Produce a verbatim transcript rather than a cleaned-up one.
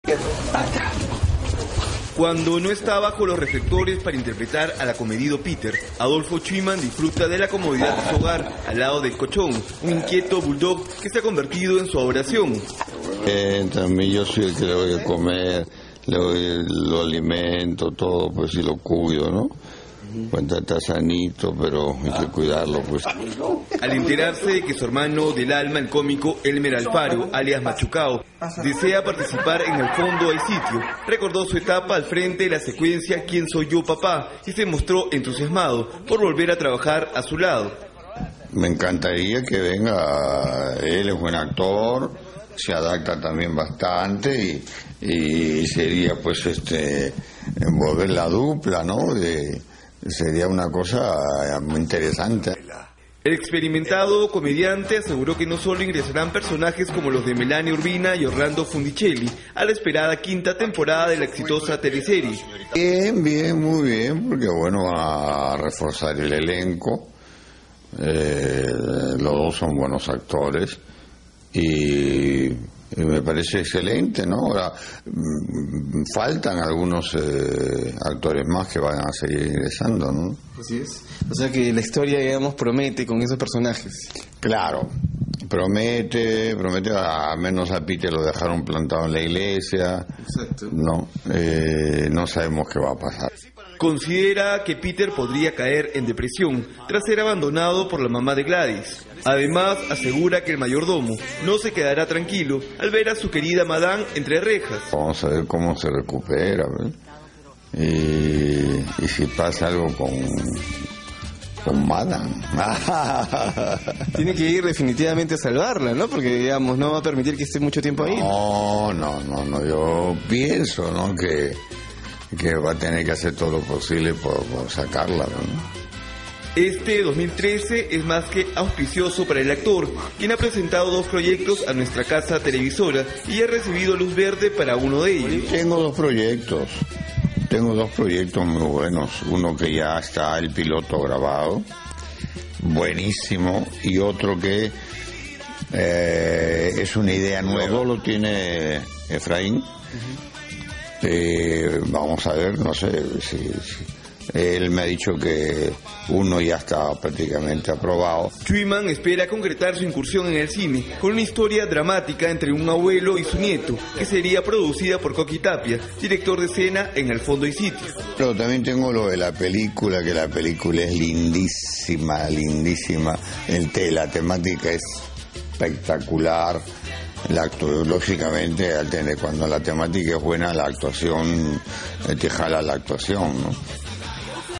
Cuando no está bajo los reflectores para interpretar al acomedido Peter, Adolfo Schumann disfruta de la comodidad de su hogar, al lado del Cochón, un inquieto bulldog que se ha convertido en su adoración. Eh, también yo soy el que le voy a comer, le doy, lo alimento, todo, pues y lo cuido, ¿no? Pues está sanito, pero hay que cuidarlo, pues. Al enterarse de que su hermano del alma, el cómico Elmer Alfaro, alias Machucao, desea participar en El Fondo Hay Sitio, recordó su etapa al frente de la secuencia ¿Quién soy yo, papá? Y se mostró entusiasmado por volver a trabajar a su lado. Me encantaría que venga, él es buen actor, se adapta también bastante y, y sería pues este envolver la dupla, ¿no? De, sería una cosa muy interesante. El experimentado comediante aseguró que no solo ingresarán personajes como los de Melania Urbina y Orlando Fundicelli a la esperada quinta temporada de la exitosa teleserie. Bien, bien, muy bien, porque bueno, va a reforzar el elenco. Eh, los dos son buenos actores y, y me parece excelente, ¿no? Ahora mm, faltan algunos eh, actores más que van a seguir ingresando, ¿no? Así es. O sea que la historia, digamos, promete con esos personajes. Claro, promete, promete, a menos a Peter lo dejaron plantado en la iglesia. Exacto. No, eh, no sabemos qué va a pasar. Considera que Peter podría caer en depresión tras ser abandonado por la mamá de Gladys. Además, asegura que el mayordomo no se quedará tranquilo al ver a su querida Madame entre rejas. Vamos a ver cómo se recupera, ¿verdad? Y, y si pasa algo con, con Madame. Tiene que ir definitivamente a salvarla, ¿no? Porque, digamos, no va a permitir que esté mucho tiempo ahí. No, no, no, no. Yo pienso, ¿no? Que, que va a tener que hacer todo lo posible por, por sacarla, ¿no? Este dos mil trece es más que auspicioso para el actor, quien ha presentado dos proyectos a nuestra casa televisora y ha recibido luz verde para uno de ellos. Tengo dos proyectos, tengo dos proyectos muy buenos. Uno que ya está el piloto grabado, buenísimo, y otro que eh, es una idea nueva. Todo lo tiene Efraín. Uh-huh. eh, vamos a ver, no sé si... si él me ha dicho que uno ya está prácticamente aprobado. Schumann espera concretar su incursión en el cine con una historia dramática entre un abuelo y su nieto, que sería producida por Coqui Tapia, director de escena en El Fondo Hay Sitio. Pero también tengo lo de la película, que la película es lindísima, lindísima. El te, la temática es espectacular. La actu- lógicamente, al tener, cuando la temática es buena, la actuación te jala la actuación, ¿no?